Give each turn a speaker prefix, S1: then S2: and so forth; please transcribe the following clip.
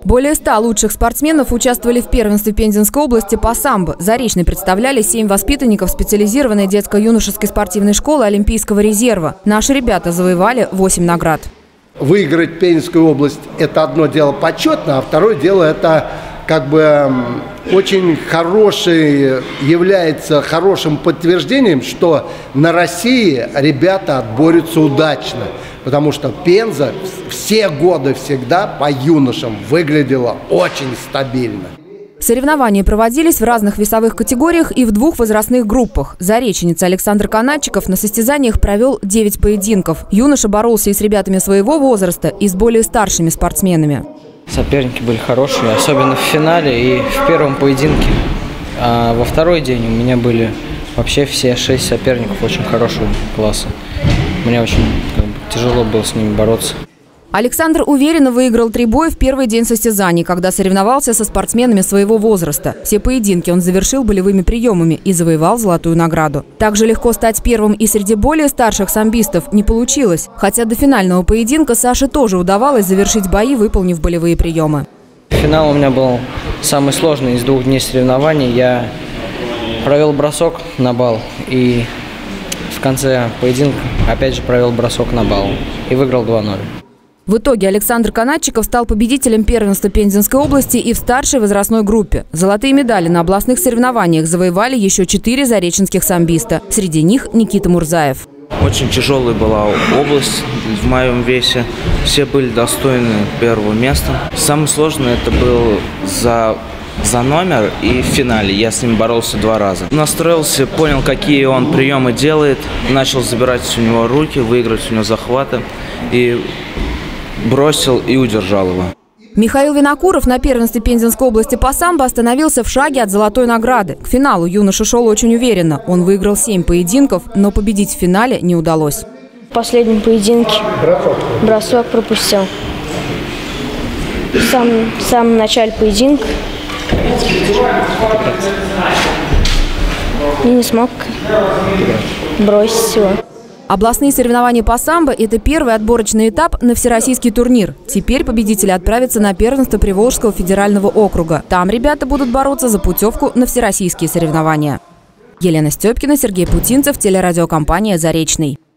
S1: Более 100 лучших спортсменов участвовали в первенстве Пензенской области по самбо. Заречный представляли 7 воспитанников специализированной детско-юношеской спортивной школы Олимпийского резерва. Наши ребята завоевали 8 наград.
S2: Выиграть Пензенскую область – это одно дело почетно, а второе дело – это очень является хорошим подтверждением, что на России ребята отборются удачно. Потому что Пенза все годы всегда по юношам выглядела очень стабильно.
S1: Соревнования проводились в разных весовых категориях и в 2 возрастных группах. Зареченец Александр Канадчиков на состязаниях провел 9 поединков. Юноша боролся и с ребятами своего возраста, и с более старшими спортсменами.
S3: Соперники были хорошие, особенно в финале и в первом поединке. А во второй день у меня были вообще все 6 соперников очень хорошего класса. Мне очень тяжело было с ними бороться.
S1: Александр уверенно выиграл 3 боя в первый день состязаний, когда соревновался со спортсменами своего возраста. Все поединки он завершил болевыми приемами и завоевал золотую награду. Также легко стать первым и среди более старших самбистов не получилось. Хотя до финального поединка Саше тоже удавалось завершить бои, выполнив болевые приемы.
S3: Финал у меня был самый сложный из 2 дней соревнований. Я провел бросок на балл и в конце поединка опять же провел бросок на балл и выиграл 2-0.
S1: В итоге Александр Канадчиков стал победителем первенства Пензенской области и в старшей возрастной группе. Золотые медали на областных соревнованиях завоевали еще 4 зареченских самбиста. Среди них Никита Мурзаев.
S4: Очень тяжелая была область в моем весе. Все были достойны первого места. Самое сложное это был за номер и в финале. Я с ним боролся 2 раза. Настроился, понял, какие он приемы делает. Начал забирать у него руки, выиграть у него захваты. И бросил и удержал его.
S1: Михаил Винокуров на первенстве Пензенской области по самбо остановился в шаге от золотой награды. К финалу юноша шел очень уверенно. Он выиграл 7 поединков, но победить в финале не удалось.
S5: В последнем поединке бросок пропустил. В самом начале поединка и не смог бросить его.
S1: Областные соревнования по самбо – это первый отборочный этап на всероссийский турнир. Теперь победители отправятся на первенство Приволжского федерального округа. Там ребята будут бороться за путевку на всероссийские соревнования. Елена Степкина, Сергей Путинцев, телерадиокомпания «Заречный».